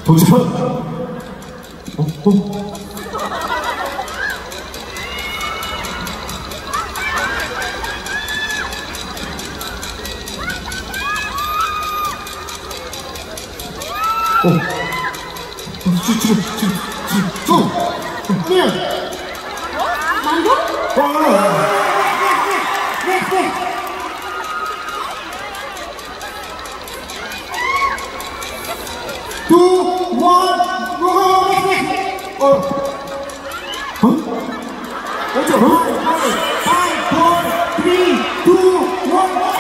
도전! 망고? 네. Two, one, go, next. 어쩌? 5, 4, 3, 2, 1.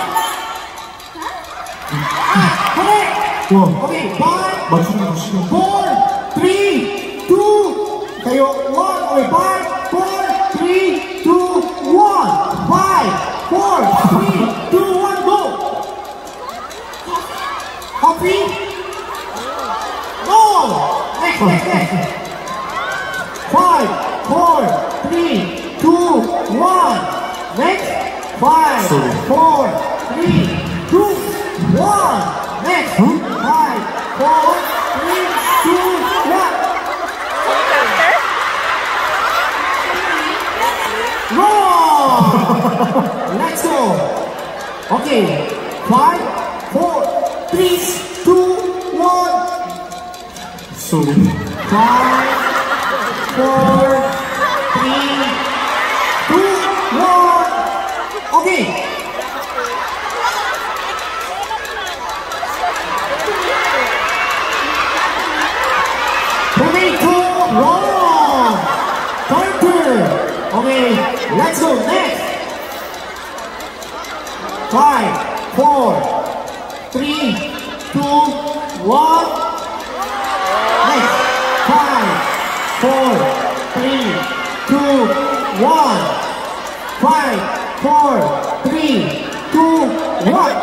와, 오케이, 5, 맞추는 거 싫어. 4, 3, 2. kayo, 1. Okay, 5, 4, 3, 2, 1. 5, 4, 3, 2, 1, go. Coffee. Go. Next. 5, 4, 3, 2, 1. Next. 5, 4, 3, 2, 1. Next. 5, 4, 3, 2, 1. Roll! Let's go! Okay, 5, 4, 3, 2, 1. Sorry. 5, 4, 3, 2, 1. Okay. Tomato roll! Turtle! Okay, let's go next. 5, 4, 3, 2, 1. Next. 5, 4, 3, 2, 1. 5, 4, 3, 2, 1.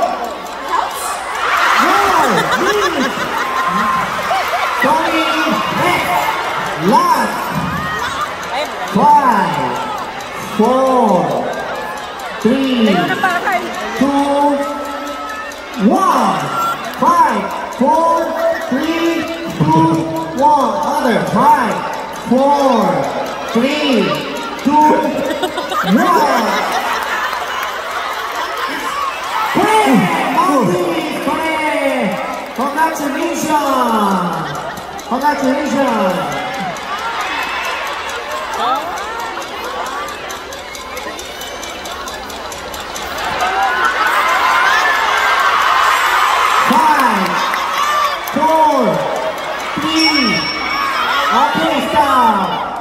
Going next. Last. 5, 4, 3, 2, 1. 5, 4, 3, 2, 1. Other 5, 4, 3, 2, 1. Congratulations! Congratulations! Okay, stop.